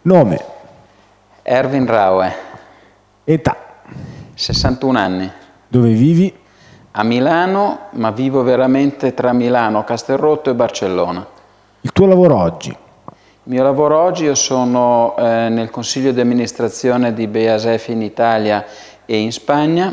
Nome. Erwin Raue. Età. 61 anni. Dove vivi? A Milano, ma vivo veramente tra Milano, Castelrotto e Barcellona. Il tuo lavoro oggi? Il mio lavoro oggi, io sono nel consiglio di amministrazione di BASF in Italia e in Spagna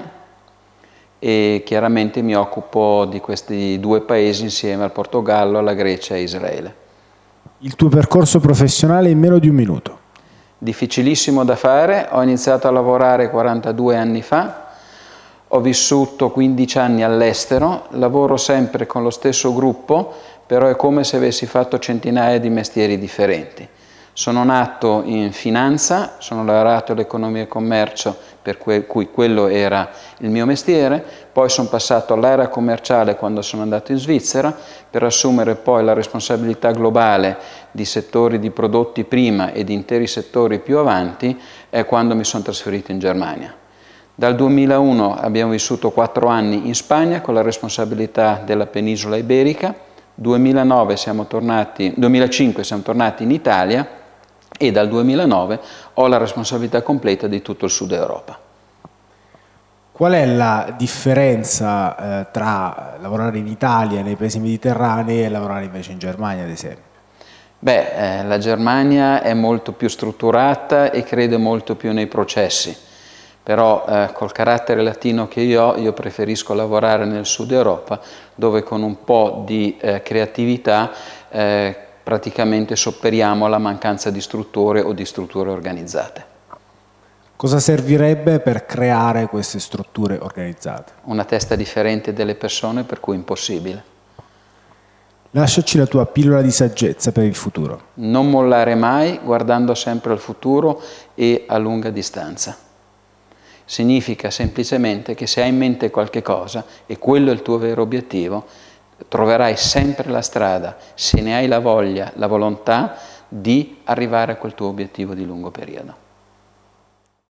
e chiaramente mi occupo di questi due paesi insieme al Portogallo, alla Grecia e Israele. Il tuo percorso professionale in meno di un minuto? Difficilissimo da fare, ho iniziato a lavorare 42 anni fa, ho vissuto 15 anni all'estero, lavoro sempre con lo stesso gruppo, però è come se avessi fatto centinaia di mestieri differenti. Sono nato in finanza, sono laureato all'economia e commercio, per cui quello era il mio mestiere, poi sono passato all'area commerciale quando sono andato in Svizzera, per assumere poi la responsabilità globale di settori di prodotti prima e di interi settori più avanti, quando mi sono trasferito in Germania. Dal 2001 abbiamo vissuto 4 anni in Spagna con la responsabilità della penisola iberica, 2005 siamo tornati in Italia e dal 2009 ho la responsabilità completa di tutto il Sud Europa. Qual è la differenza tra lavorare in Italia, nei paesi mediterranei, e lavorare invece in Germania, ad esempio? Beh, la Germania è molto più strutturata e crede molto più nei processi. Però col carattere latino che io preferisco lavorare nel Sud Europa, dove con un po' di creatività praticamente sopperiamo la mancanza di strutture o di strutture organizzate. Cosa servirebbe per creare queste strutture organizzate? Una testa differente delle persone, per cui impossibile. Lasciaci la tua pillola di saggezza per il futuro. Non mollare mai, guardando sempre al futuro e a lunga distanza. Significa semplicemente che se hai in mente qualche cosa e quello è il tuo vero obiettivo, troverai sempre la strada, se ne hai la voglia, la volontà, di arrivare a quel tuo obiettivo di lungo periodo.